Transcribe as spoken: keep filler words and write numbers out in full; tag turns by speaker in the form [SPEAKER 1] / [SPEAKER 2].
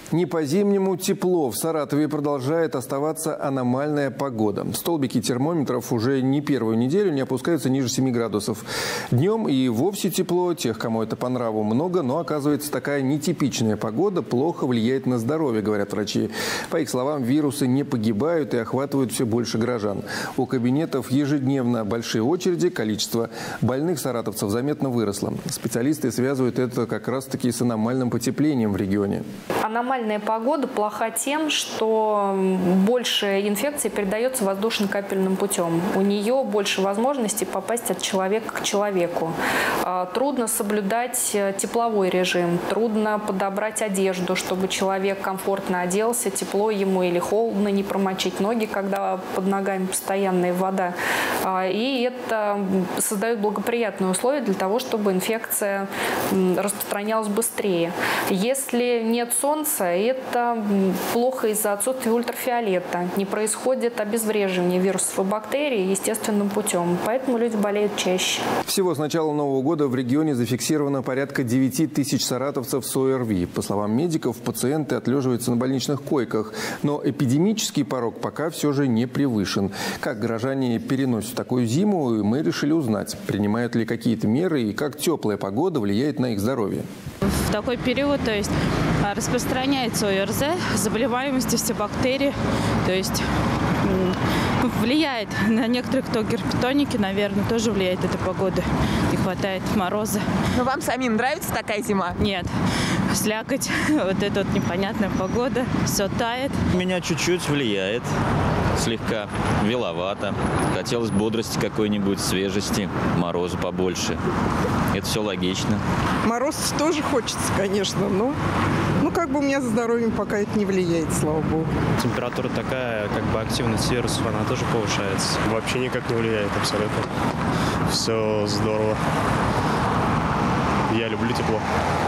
[SPEAKER 1] Не по-зимнему тепло. В Саратове продолжает оставаться аномальная погода. Столбики термометров уже не первую неделю не опускаются ниже семи градусов. Днем и вовсе тепло. Тех, кому это по нраву, много. Но, оказывается, такая нетипичная погода плохо влияет на здоровье, говорят врачи. По их словам, вирусы не погибают и охватывают все больше горожан. У кабинетов ежедневно большие очереди. Количество больных саратовцев заметно выросло. Специалисты связывают это как раз-таки с аномальным потеплением в регионе.
[SPEAKER 2] Аномальная погода плоха тем, что больше инфекций передается воздушно-капельным путем. У нее больше возможностей попасть от человека к человеку. Трудно соблюдать тепловой режим, трудно подобрать одежду, чтобы человек комфортно оделся, тепло ему или холодно, не промочить ноги, когда под ногами постоянная вода. И это создает благоприятные условия для того, чтобы инфекция распространялась быстрее. Если нет солнца, это плохо из-за отсутствия ультрафиолета. Не происходит обезвреживание вирусов и бактерий естественным путем. Поэтому люди болеют чаще.
[SPEAKER 1] Всего с начала Нового года в регионе зафиксировано порядка девяти тысяч саратовцев с ОРВИ. По словам медиков, пациенты отлеживаются на больничных койках. Но эпидемический порог пока все же не превышен. Как горожане переносят такую зиму, мы решили узнать, принимают ли какие-то меры и как теплая погода влияет на их здоровье.
[SPEAKER 3] В такой период, то есть, распространяется ОРЗ, заболеваемость все бактерии, то есть влияет на некоторых, кто герпетоники, наверное, тоже влияет эта погода. Не хватает мороза.
[SPEAKER 4] Но вам самим нравится такая зима?
[SPEAKER 3] Нет. Слякоть, вот эта вот непонятная погода, все тает.
[SPEAKER 5] Меня чуть-чуть влияет, слегка веловато. Хотелось бодрости какой-нибудь, свежести, мороза побольше. Это все логично.
[SPEAKER 6] Мороз тоже хочется, конечно, но ну, как бы у меня за здоровьем пока это не влияет, слава богу.
[SPEAKER 7] Температура такая, как бы активность вирусов, она тоже повышается.
[SPEAKER 8] Вообще никак не влияет абсолютно. Все здорово. Я люблю тепло.